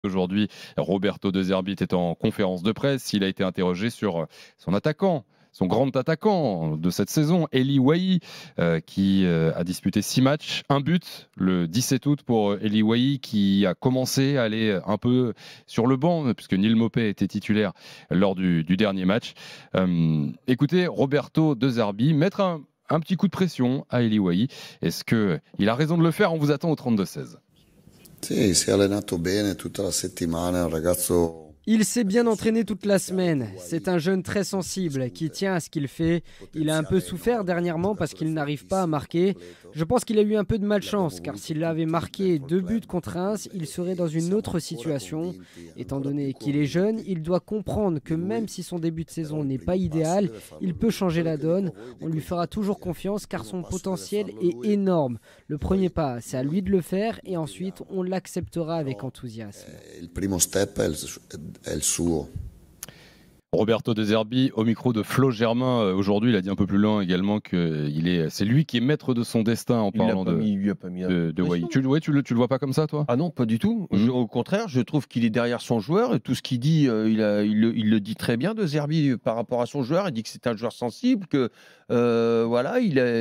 Aujourd'hui, Roberto De Zerbi était en conférence de presse. Il a été interrogé sur son attaquant, son grand attaquant de cette saison, Eli Wahi, qui a disputé 6 matchs, un but le 17 août pour Eli Wahi, qui a commencé à aller un peu sur le banc, puisque Neil Maupay était titulaire lors du dernier match. Écoutez, Roberto De Zerbi mettre un petit coup de pression à Eli Wahi. Est-ce qu'il a raison de le faire? On vous attend au 32-16. Sì, si è allenato bene tutta la settimana, è un ragazzo. Il s'est bien entraîné toute la semaine. C'est un jeune très sensible qui tient à ce qu'il fait. Il a un peu souffert dernièrement parce qu'il n'arrive pas à marquer. Je pense qu'il a eu un peu de malchance car s'il avait marqué 2 buts contre Reims, il serait dans une autre situation. Étant donné qu'il est jeune, il doit comprendre que même si son début de saison n'est pas idéal, il peut changer la donne. On lui fera toujours confiance car son potentiel est énorme. Le premier pas, c'est à lui de le faire et ensuite on l'acceptera avec enthousiasme. Il primo step è il suo. Roberto De Zerbi au micro de Flo Germain aujourd'hui, il a dit un peu plus loin également que c'est lui qui est maître de son destin en parlant de Wahi. Tu le vois pas comme ça, toi? Ah non, pas du tout. Au contraire, je trouve qu'il est derrière son joueur et tout ce qu'il dit, il le dit très bien, De Zerbi, par rapport à son joueur. Il dit que c'est un joueur sensible, que voilà,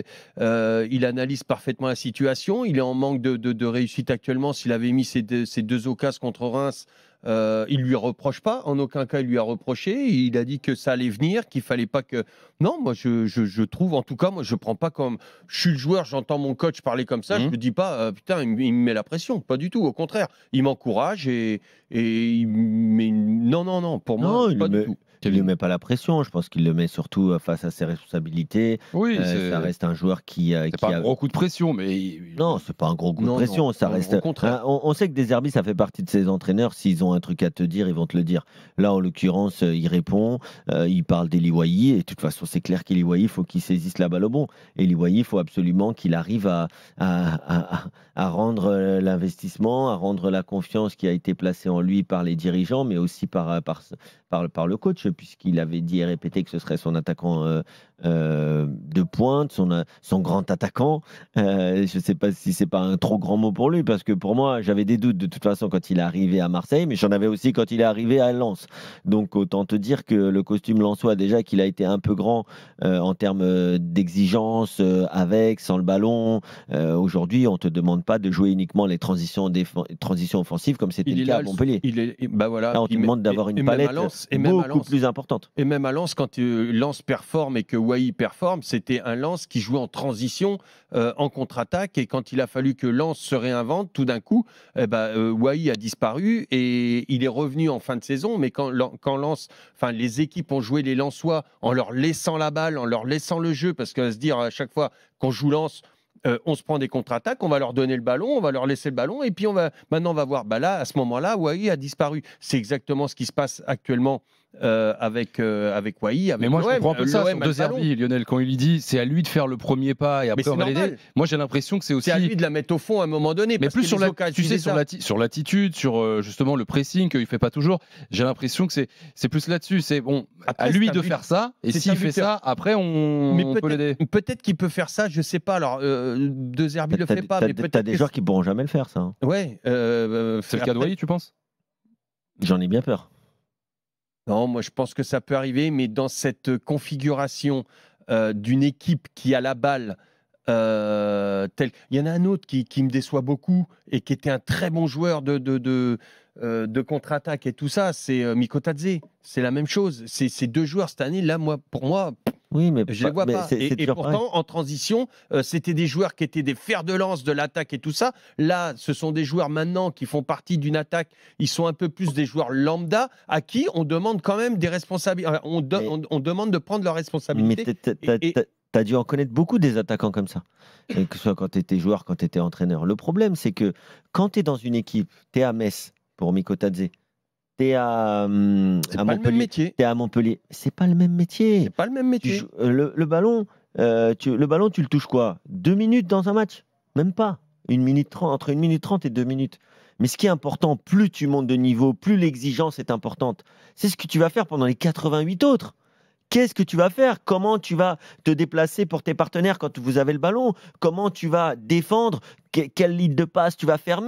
il analyse parfaitement la situation. Il est en manque de réussite actuellement. S'il avait mis ces deux occasions contre Reims, il lui reproche pas, en aucun cas il lui a reproché. Il a dit que ça allait venir, qu'il fallait pas que. Non, moi je trouve, en tout cas, moi je prends pas comme. Je suis le joueur, j'entends mon coach parler comme ça, je me dis pas putain, il me met la pression, pas du tout. Au contraire, il m'encourage et mais non, pour moi, pas du tout. Il ne lui met pas la pression, je pense qu'il le met surtout face à ses responsabilités. Oui, ça reste un joueur qui c'est pas un gros coup de pression, mais non, c'est pas un gros coup de pression. Ça reste. Au contraire. On sait que De Zerbi, ça fait partie de ses entraîneurs. S'ils ont un truc à te dire, ils vont te le dire. Là, en l'occurrence, il répond, il parle d'Eli Wahi, et de toute façon, c'est clair qu'Eli Wahi, il faut qu'il saisisse la balle au bon. Eli Wahi, il faut absolument qu'il arrive à rendre l'investissement, à rendre la confiance qui a été placée en lui par les dirigeants, mais aussi par le coach, puisqu'il avait dit et répété que ce serait son attaquant de pointe, son grand attaquant. Je ne sais pas si c'est pas un trop grand mot pour lui, parce que pour moi, j'avais des doutes de toute façon quand il est arrivé à Marseille, mais j'en avais aussi quand il est arrivé à Lens. Donc autant te dire que le costume lensois, déjà qu'il a été un peu grand en termes d'exigence, avec, sans le ballon. Aujourd'hui, on ne te demande pas de jouer uniquement les transitions offensives comme c'était le cas à Montpellier. Voilà, là, on te demande d'avoir une palette beaucoup plus importante. Et même à Lens, quand Lens performe et que Wahi performe, c'était un Lens qui jouait en transition, en contre-attaque, et quand il a fallu que Lens se réinvente, tout d'un coup, Wahi a disparu et il est revenu en fin de saison, mais quand Lens, enfin les équipes ont joué les Lensois en leur laissant la balle, en leur laissant le jeu, parce qu'à se dire à chaque fois qu'on joue Lens, on se prend des contre-attaques, on va leur donner le ballon, on va leur laisser le ballon, et puis maintenant on va voir. Là, à ce moment-là, Wahi a disparu. C'est exactement ce qui se passe actuellement avec Wahi. Mais moi, je comprends un peu ça sur De Zerbi, Lionel, quand il dit c'est à lui de faire le premier pas et après on va l'aider. Moi, j'ai l'impression que c'est aussi. C'est à lui de la mettre au fond à un moment donné. Mais plus sur sur l'attitude, sur justement le pressing qu'il fait pas toujours. J'ai l'impression que c'est plus là-dessus. C'est bon, à lui de faire ça. Et s'il fait ça, après on peut l'aider. Peut-être qu'il peut faire ça. Je sais pas. Alors De Zerbi le fait pas. Mais peut-être t'as des joueurs qui pourront jamais le faire, ça. Ouais. C'est le cas de Wahi, tu penses? J'en ai bien peur. Non, moi je pense que ça peut arriver, mais dans cette configuration d'une équipe qui a la balle, il y en a un autre qui me déçoit beaucoup et qui était un très bon joueur de contre-attaque et tout ça, c'est Mikotadze. C'est la même chose. Ces deux joueurs cette année, là, pour moi, oui, mais je ne les vois pas. Et pourtant, en transition, c'était des joueurs qui étaient des fers de lance de l'attaque et tout ça. Là, ce sont des joueurs maintenant qui font partie d'une attaque. Ils sont un peu plus des joueurs lambda à qui on demande quand même des responsabilités. On demande de prendre leurs responsabilités. Mais tu as dû en connaître beaucoup des attaquants comme ça, que ce soit quand tu étais joueur, quand tu étais entraîneur. Le problème, c'est que quand tu es dans une équipe, tu es à Metz pour Mikotadze, t'es à Montpellier. T'es à Montpellier. C'est pas le même métier. C'est pas le même métier. Le ballon, tu le touches quoi? 2 minutes dans un match? Même pas. 1 minute 30, entre 1 minute 30 et 2 minutes. Mais ce qui est important, plus tu montes de niveau, plus l'exigence est importante. C'est ce que tu vas faire pendant les 88 autres. Qu'est-ce que tu vas faire? Comment tu vas te déplacer pour tes partenaires quand vous avez le ballon? Comment tu vas défendre? Quelle ligne de passe tu vas fermer?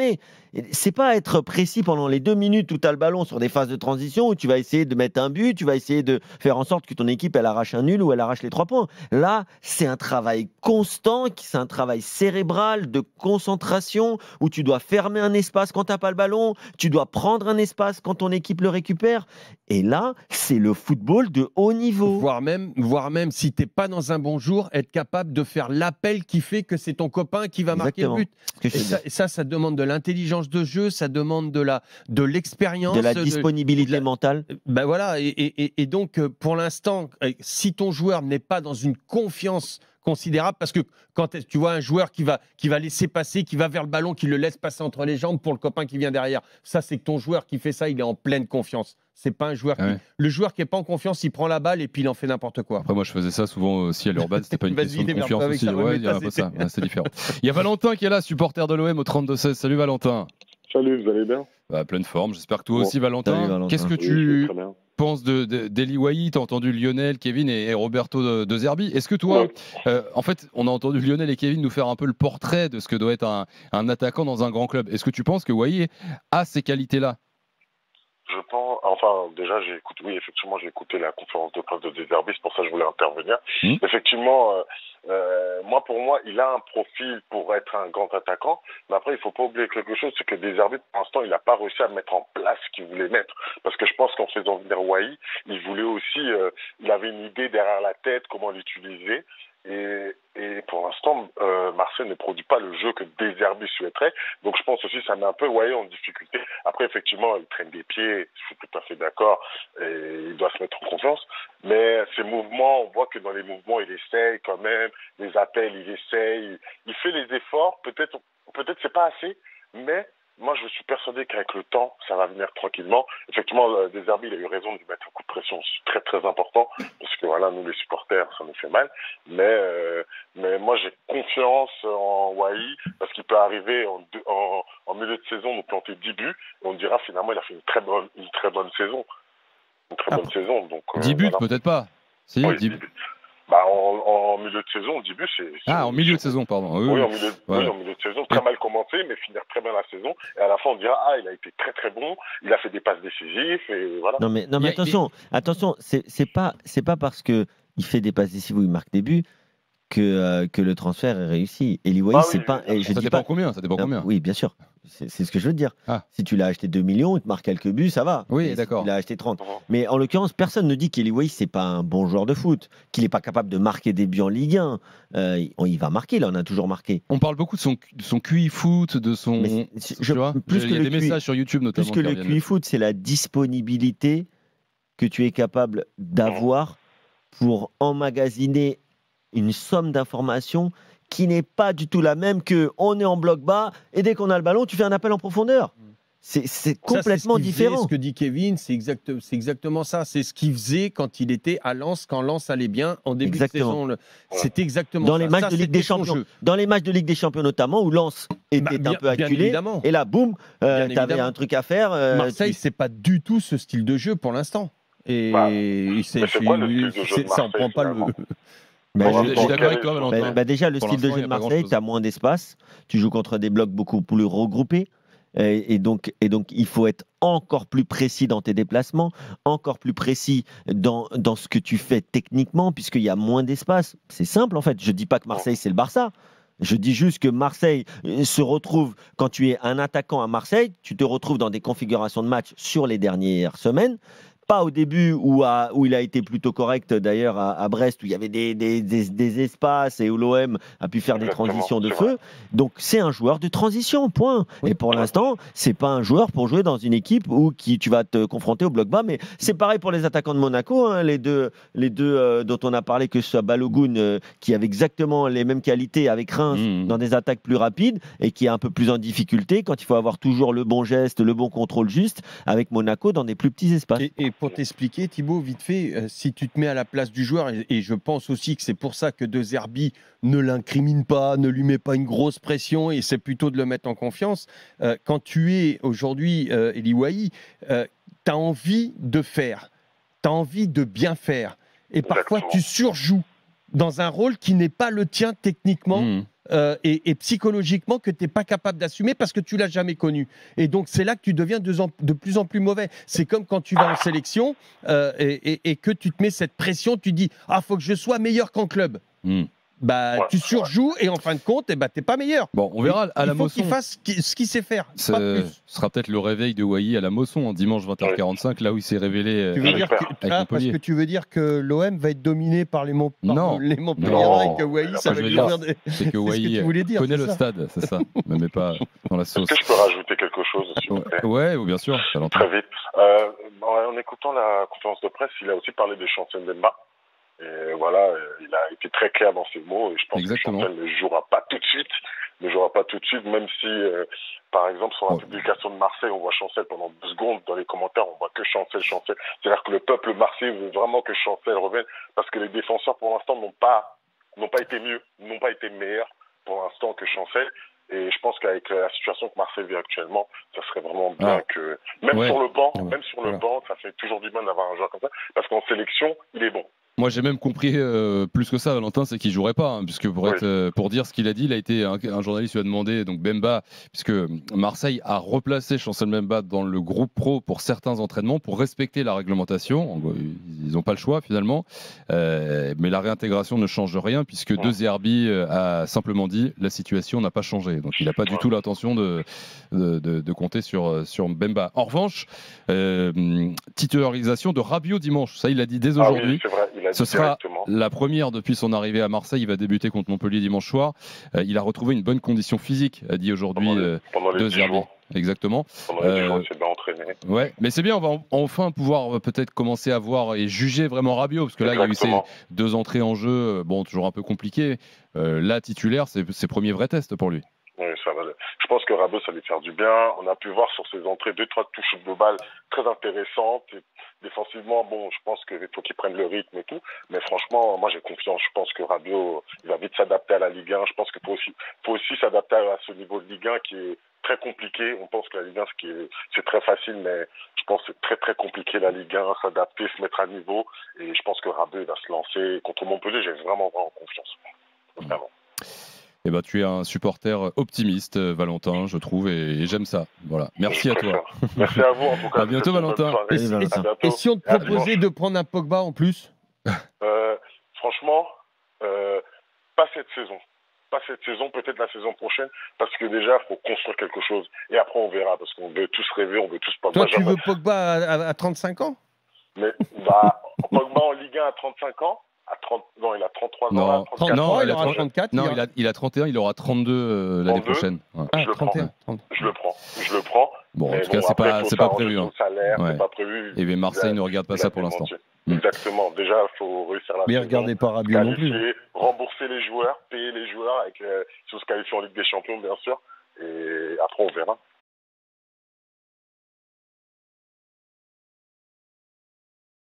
C'est pas être précis pendant les 2 minutes où tu as le ballon sur des phases de transition où tu vas essayer de mettre un but, tu vas essayer de faire en sorte que ton équipe elle arrache un nul ou elle arrache les 3 points. Là, c'est un travail constant, c'est un travail cérébral de concentration où tu dois fermer un espace quand tu n'as pas le ballon, tu dois prendre un espace quand ton équipe le récupère. Et là, c'est le football de haut niveau. Voire même si tu n'es pas dans un bon jour, être capable de faire l'appel qui fait que c'est ton copain qui va marquer le but. Et ça demande de l'intelligence de jeu, ça demande de l'expérience. De la disponibilité mentale. Ben voilà, et donc pour l'instant, si ton joueur n'est pas dans une confiance considérable, parce que quand tu vois un joueur qui va laisser passer, qui va vers le ballon, qui le laisse passer entre les jambes pour le copain qui vient derrière, ça c'est que ton joueur qui fait ça, il est en pleine confiance. C'est pas un joueur le joueur qui est pas en confiance, il prend la balle et puis il en fait n'importe quoi. Après moi je faisais ça souvent aussi à l'Urban, c'était pas une question de confiance aussi. Ouais, il y a un peu ça, c'est différent. Il y a Valentin qui est là, supporter de l'OM au 32-16. Salut Valentin. Salut, vous allez bien? Pleine forme, j'espère que toi aussi Valentin. Salut, Valentin. Qu'est-ce que tu penses d'Eli Wahi? Tu as entendu Lionel, Kevin et Roberto de Zerbi. Est-ce que toi, en fait, on a entendu Lionel et Kevin nous faire un peu le portrait de ce que doit être un attaquant dans un grand club. Est-ce que tu penses que Wahi a ces qualités-là? Je pense, enfin, déjà, effectivement, j'ai écouté la conférence de presse de Zerbi, c'est pour ça que je voulais intervenir. Effectivement, pour moi, il a un profil pour être un grand attaquant, mais après, il faut pas oublier quelque chose, c'est que Zerbi, pour l'instant, il n'a pas réussi à mettre en place ce qu'il voulait mettre. Parce que je pense qu'en faisant venir Wahi, il voulait aussi, il avait une idée derrière la tête, comment l'utiliser. Et pour l'instant, Marseille ne produit pas le jeu que Zerbi souhaiterait. Donc je pense aussi que ça met un peu Wahi en difficulté. Après, effectivement, il traîne des pieds, je suis tout à fait d'accord, et il doit se mettre en confiance. Mais ces mouvements, on voit que dans les mouvements, il essaye quand même, les appels, il essaye, il fait les efforts. Peut-être c'est pas assez, mais moi, je suis persuadé qu'avec le temps, ça va venir tranquillement. Effectivement, Zerbi, il a eu raison de lui mettre un coup de pression très, très important, parce que voilà, nous, les supporters, ça nous fait mal. Mais moi, j'ai confiance en Wahi, parce qu'il peut arriver en milieu de saison, nous planter 10 buts, et on dira finalement, il a fait une très bonne saison. Une très bonne saison. Donc, 10 buts, peut-être pas. Si, oui, 10 buts. En milieu de saison, 10 buts, c'est... en milieu de saison, pardon. Oui, en milieu de saison, très mal commencé, mais finir très bien la saison. Et à la fin, on dira, il a été très très bon, il a fait des passes décisives, et voilà. Non mais attention, c'est pas parce que il fait des passes décisives ou il marque des buts que le transfert est réussi. Eli Wahi, c'est pas... Ça dépend combien, Oui, bien sûr. C'est ce que je veux te dire. Si tu l'as acheté 2 millions, il te marque quelques buts, ça va. Oui, d'accord. Si tu l'as acheté 30. Mais en l'occurrence, personne ne dit qu'Eli Wahi, c'est pas un bon joueur de foot, qu'il n'est pas capable de marquer des buts en Ligue 1. Il va marquer, là, on a toujours marqué. On parle beaucoup de son QI foot, de son... il y a des messages sur YouTube notamment. Plus que le QI foot, c'est la disponibilité que tu es capable d'avoir pour emmagasiner une somme d'informations qui n'est pas du tout la même que on est en bloc bas et dès qu'on a le ballon, tu fais un appel en profondeur. C'est complètement différent. Ce que dit Kevin, c'est exactement ça. C'est ce qu'il faisait quand il était à Lens, quand Lens allait bien en début de saison. C'est exactement dans ça. Les matchs de Ligue des Champions. Dans les matchs de Ligue des Champions notamment, où Lens était un peu acculé. Et là, boum, tu avais un truc à faire. Marseille, c'est pas du tout ce style de jeu pour l'instant. Et c'est quoi le style de jeu de ça en prend pas le... Je suis d'accord avec toi, Valentin. Déjà, le style de jeu de Marseille, tu as moins d'espace, tu joues contre des blocs beaucoup plus regroupés, et donc il faut être encore plus précis dans tes déplacements, encore plus précis dans ce que tu fais techniquement, puisqu'il y a moins d'espace. C'est simple en fait, je ne dis pas que Marseille c'est le Barça, je dis juste que Marseille se retrouve, quand tu es un attaquant à Marseille, tu te retrouves dans des configurations de match sur les dernières semaines. Pas au début où il a été plutôt correct d'ailleurs à Brest où il y avait des espaces et où l'OM a pu faire des transitions de feu. Donc c'est un joueur de transition, point. Et pour l'instant, c'est pas un joueur pour jouer dans une équipe où tu vas te confronter au bloc bas. Mais c'est pareil pour les attaquants de Monaco, hein, les deux dont on a parlé, que ce soit Balogun qui avait exactement les mêmes qualités avec Reims dans des attaques plus rapides et qui est un peu plus en difficulté quand il faut avoir toujours le bon geste, le bon contrôle juste avec Monaco dans des plus petits espaces. Et pour t'expliquer, Thibaut, vite fait, si tu te mets à la place du joueur, et je pense aussi que c'est pour ça que De Zerbi ne l'incrimine pas, ne lui met pas une grosse pression, et c'est plutôt de le mettre en confiance. Quand tu es aujourd'hui Eli Wahi, tu as envie de faire, tu as envie de bien faire, et parfois tu surjoues dans un rôle qui n'est pas le tien techniquement. et psychologiquement que tu n'es pas capable d'assumer parce que tu l'as jamais connu. Et donc, c'est là que tu deviens de plus en plus mauvais. C'est comme quand tu vas en sélection et que tu te mets cette pression, tu dis « Ah, faut que je sois meilleur qu'en club ». Tu surjoues et en fin de compte, tu n'es pas meilleur. Bon, on verra à la Mosson. Il faut qu'il fasse ce qu'il sait faire. Ce sera peut-être le réveil de Wai à la Mosson en dimanche 20h45, là où il s'est révélé. Parce que tu veux dire que l'OM va être dominé par les Montpelliérains et que Wai, ça va lui ouvrir des... C'est que Wai connaît le stade, c'est ça. Ne mets pas dans la sauce. Est-ce que je peux rajouter quelque chose s'il vous plaît ? Ouais, bien sûr. Très vite. En écoutant la conférence de presse, il a aussi parlé de Chancel Mbemba. Et voilà, il a été très clair dans ses mots et je pense que Chancel ne jouera pas tout de suite, même si, par exemple, sur la publication de Marseille, on voit Chancel pendant 2 secondes, dans les commentaires, on voit que Chancel. C'est-à-dire que le peuple marseillais veut vraiment que Chancel revienne parce que les défenseurs, pour l'instant, n'ont pas été mieux, n'ont pas été meilleurs pour l'instant que Chancel. Et je pense qu'avec la situation que Marseille vit actuellement, ça serait vraiment bien que, sur le banc, ça fait toujours du bien d'avoir un joueur comme ça, parce qu'en sélection, il est bon. Moi, j'ai même compris plus que ça, Valentin, c'est qu'il jouerait pas, puisque pour dire ce qu'il a dit, il a été un journaliste lui a demandé, donc Mbemba, puisque Marseille a replacé Chancel Mbemba dans le groupe pro pour certains entraînements, pour respecter la réglementation. Ils n'ont pas le choix finalement, mais la réintégration ne change rien, puisque De Zerbi a simplement dit la situation n'a pas changé, donc il n'a pas du tout l'intention de compter sur Mbemba. En revanche, titularisation de Rabiot dimanche, ça il l'a dit dès aujourd'hui. C'est vrai, ce sera la première depuis son arrivée à Marseille. Il va débuter contre Montpellier dimanche soir. Il a retrouvé une bonne condition physique, a dit aujourd'hui De Zerbi. Exactement. Pendant les 10 jours, il s'est bien entraîné. Ouais, mais c'est bien, on va enfin pouvoir peut-être commencer à voir et juger vraiment Rabiot, parce que là, il y a eu ces 2 entrées en jeu, toujours un peu compliquées. Là, titulaire, c'est ses premiers vrais tests pour lui. Oui, ça va. Je pense que Rabiot, ça va lui faire du bien. On a pu voir sur ses entrées 2-3 touches de balle très intéressantes. Et défensivement, je pense qu'il faut qu'il prenne le rythme et tout. Mais franchement, moi, j'ai confiance. Je pense que Rabiot, il va vite s'adapter à la Ligue 1. Je pense qu'il faut aussi s'adapter à ce niveau de Ligue 1 qui est très compliqué. On pense que la Ligue 1, c'est très facile, mais je pense que c'est très, très compliqué, la Ligue 1, s'adapter, se mettre à niveau. Et je pense que Rabiot va se lancer. Contre Montpellier, j'ai vraiment, vraiment confiance. Vraiment. Eh ben, tu es un supporter optimiste, Valentin, je trouve, et j'aime ça. Voilà. Merci à toi. Merci à vous, en tout cas. À bientôt, Valentin. Et si on te proposait de prendre un Pogba en plus Franchement, pas cette saison. Pas cette saison, peut-être la saison prochaine, parce que déjà, il faut construire quelque chose. Et après, on verra, parce qu'on veut tous rêver, on veut tous Pogba. Toi, tu veux Pogba à 35 ans Mais Pogba en Ligue 1 à 35 ans non, il a 33 ans. Non, 34 non, il aura 34. Non, il a 31, il aura 32 l'année prochaine. Ouais. Je le prends. Bon, en tout cas, c'est pas prévu. Salaire, c'est pas prévu. Et Marseille ne regarde pas ça pour l'instant. Exactement. Déjà, il faut réussir la saison. Mais regardez pas Rabiot non plus. Rembourser les joueurs, payer les joueurs, si on se qualifie en Ligue des Champions, bien sûr. Et après, on verra.